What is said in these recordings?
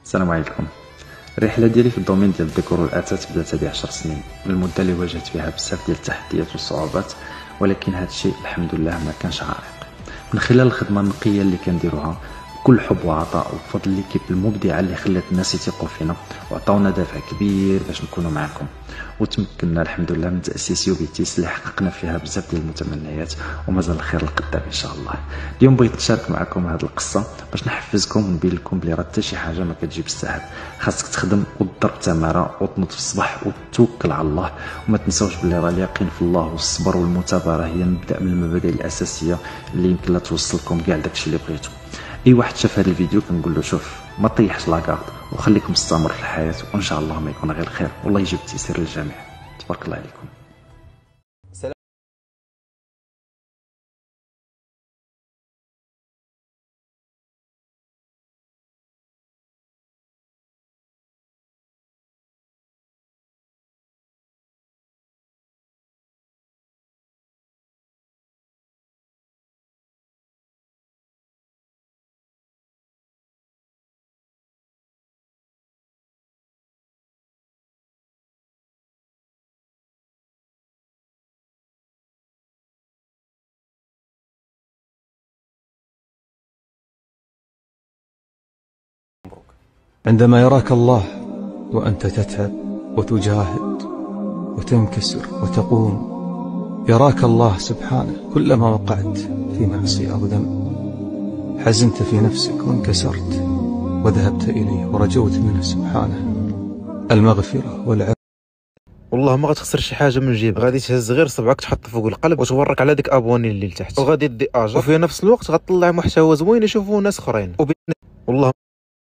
السلام عليكم. الرحله ديالي في الدومين ديال الديكور والاثاث بدات هذه 10 سنين، المده اللي واجهت فيها بزاف ديال التحديات والصعوبات، ولكن هذا الشيء الحمد لله ما كانش عائق. من خلال الخدمه النقيه اللي كنديروها بكل حب وعطاء وبفضل ليكيب المبدعه اللي خلات الناس يثقوا فينا وعطاونا دافع كبير باش نكونوا معكم، وتمكنا الحمد لله من تاسيس يوبيتيس اللي حققنا فيها بزاف ديال المتمنيات ومازال الخير القدام ان شاء الله. اليوم بغيت نشارك معكم هذه القصه باش نحفزكم ونبين لكم بلي راه حتى شي حاجه ما كتجي بالسهل، خاصك تخدم وتضرب تماره وتنوض في الصباح وتوكل على الله، وما تنساوش بلي راه اليقين في الله والصبر والمثابره هي مبدا من المبادئ الاساسيه اللي يمكن لا توصلكم كاع داكشي اللي بغيتو. اي واحد شاف هذا الفيديو كنقول له شوف ما طيحش لاكارد وخليك مستمر في الحياه، وان شاء الله ما يكون غير خير والله يجيب التيسير للجميع. تبارك الله عليكم. عندما يراك الله وأنت تتعب وتجاهد وتنكسر وتقوم، يراك الله سبحانه كلما وقعت في معصية أو ذنب، حزنت في نفسك وانكسرت وذهبت إليه ورجوت منه سبحانه المغفرة والعفو. والله ما غتخسر شي حاجه من جيب، غادي تهز غير صبعك تحط فوق القلب وتورك على ديك ابوني اللي لتحت، وغادي دي اجر، وفي نفس الوقت غتطلع محتوى زوين يشوفوه ناس اخرين. والله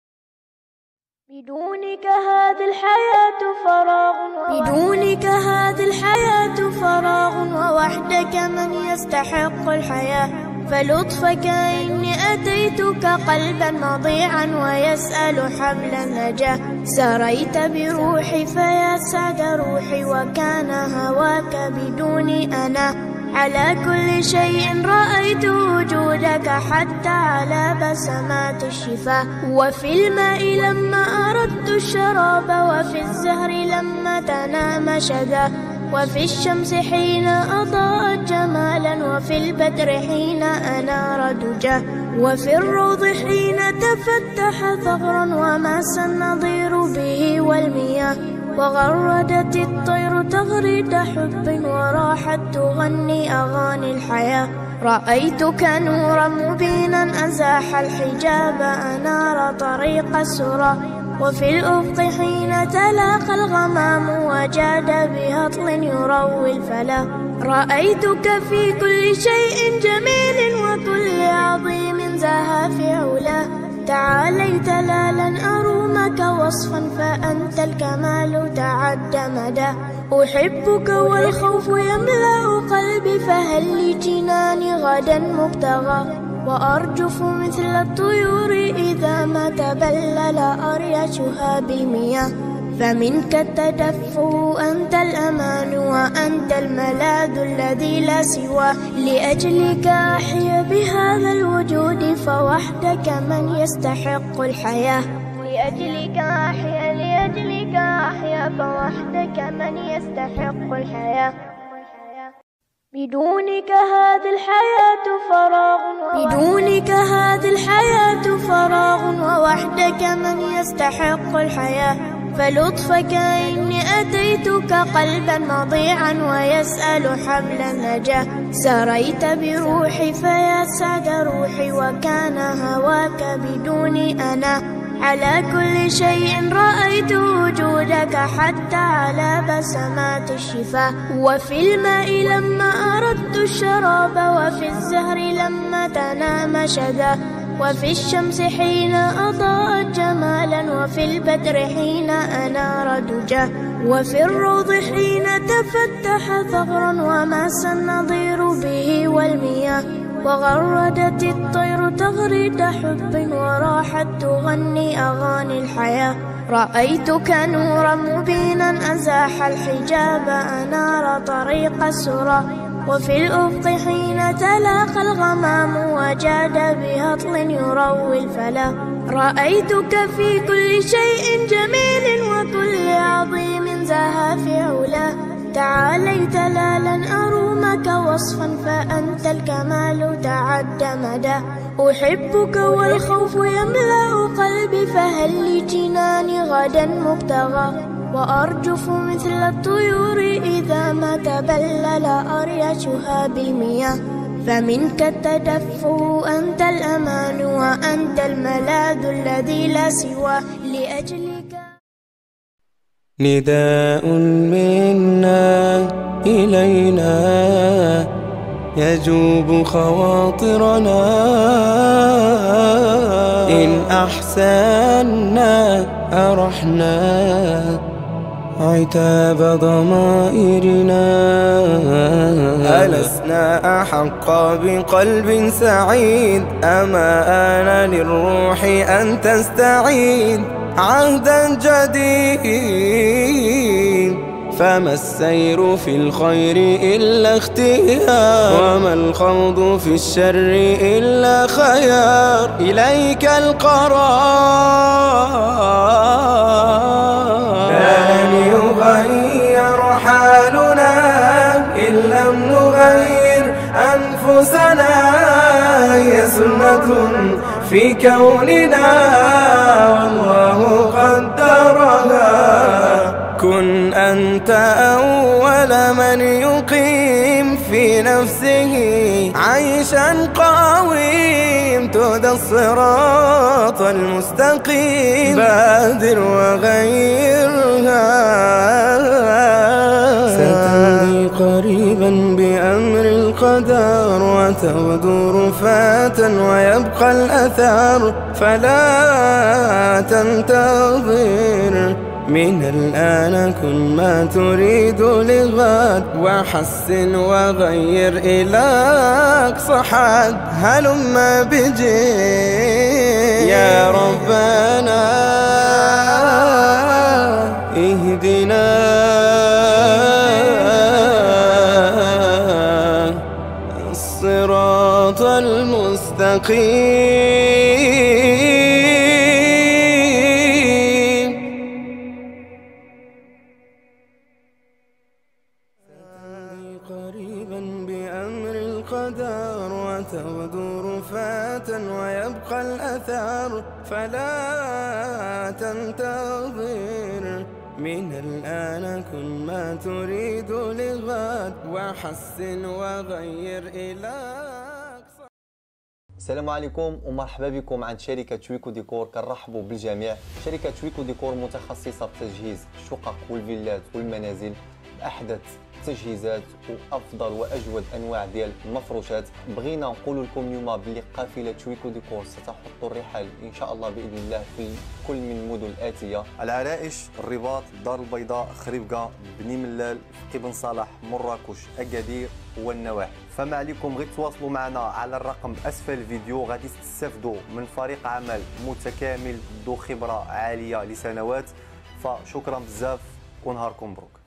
بدونك هذه الحياة فراغ، بدونك هذه الحياة فراغ، ووحدك من يستحق الحياة. فلطفك إني أتيتك قلبا مضيعا ويسأل حبل النجاة. سريت بروحي فيا سعد روحي، وكان هواك بدوني أنا. على كل شيء رأيت وجودك، حتى على بسمات الشفاء. وفي الماء لما أردت الشراب، وفي الزهر لما تنام شذا. وفي الشمس حين أضاءت جمالا، وفي البدر حين أنار دجا. وفي الروض حين تفتح ثغرا، وماس النظير به والمياه. وغردت الطير تغريد حب، وراحت تغني أغاني الحياة. رأيتك نورا مبينا أزاح الحجاب، أنار طريق السرى. وفي الأفق حين تلاقى الغمام، وجاد بهطل يروي الفلا. رأيتك في كل شيء جميل، وكل عظيم زاها في علاه. تعاليت لا لن أرومك وصفا، فأنت الكمال تعدى مدى. أحبك والخوف يملأ قلبي، فهل لجناني غدا مبتغى. وأرجف مثل الطيور إذا ما تبلل أريشها بالمياه. فمنك التدفؤ أنت الأمان، وأنت الملاذ الذي لا سواه. لأجلك أحيا بهذا الوجود، فوحدك من يستحق الحياة. لأجلك أحيا، لأجلك أحيا، فوحدك من يستحق الحياة. بدونك هذه الحياة فراغ، بدونك هذه الحياة فراغ، ووحدك من يستحق الحياة. فلطفك إني أتيتك قلبا مضيعا ويسأل حبل النجاة. سريت بروحي فيا سعد روحي، وكان هواك بدوني أنا. على كل شيء رأيت وجودك، حتى على بسمات الشفاء. وفي الماء لما أردت الشراب، وفي الزهر لما تنام شذا. وفي الشمس حين أضاءت جمالا، وفي البدر حين أنار دجا. وفي الروض حين تفتح ثغرا، وماس النظير به والمياه. وغردت الطير تغريد حب، وراحت تغني أغاني الحياة. رأيتك نورا مبينا أزاح الحجاب، أنار طريق السرى. وفي الأفق حين تلاقى الغمام، وجاد بهطل يروي الفلا. رأيتك في كل شيء جميل وكل عظيم زاها في علاه. تعاليت لا لن أرومك وصفا فأنت الكمال تعد مدى. أحبك والخوف يملأ قلبي فهل لجناني غدا مبتغى. وأرجف مثل الطيور إذا ما تبلل أريشها بالمياه. فمنك التدفؤ أنت الأمان وأنت الملاذ الذي لا سواه لأجلك. نداء منا إلينا يجوب خواطرنا. إن أحسنا أرحنا عتاب ضمائرنا. ألسنا أحق بقلب سعيد أما آن للروح أن تستعيد عهدا جديد. فما السير في الخير إلا اختيار وما الخوض في الشر إلا خيار. إليك القرار لن يغير حالنا إن لم نغير أنفسنا. هي سنة في كوننا والله قدرها. كن أنت أول من يقيم في نفسه عيشا قويم. تهدى الصراط المستقيم بادر وغيرها. ستمضي قريبا بأمر القدر وتغدو رفاة ويبقى الأثر. فلا تنتظر من الآن كن ما تريد لغد. وحسن وغير إلى أقصى حد. هلم بجد يا ربنا اهدنا الصراط المستقيم. قريبا بأمر القدر وتغدو رفاة ويبقى الأثر. فلا تنتظر من الآن كن ما تريد لغد. وحسن وغير إلى. السلام عليكم ومرحبا بكم عند شركة شويكو ديكور. كنرحبوا بالجميع. شركة شويكو ديكور متخصصة في تجهيز الشقق والفيلات والمنازل بأحدث تجهيزات وافضل واجود انواع ديال المفروشات. بغينا نقول لكم اليوم بلي قافله شويكو ديكور ستحط الرحال ان شاء الله باذن الله في كل من المدن الاتيه: العرائش، الرباط، الدار البيضاء، خريبكه، بني ملال، فقي بن صالح، مراكش، اكادير والنواحي. فما عليكم غير تواصلوا معنا على الرقم اسفل الفيديو. غادي تستافدوا من فريق عمل متكامل ذو خبره عاليه لسنوات. فشكرا بزاف ونهاركم مبروك.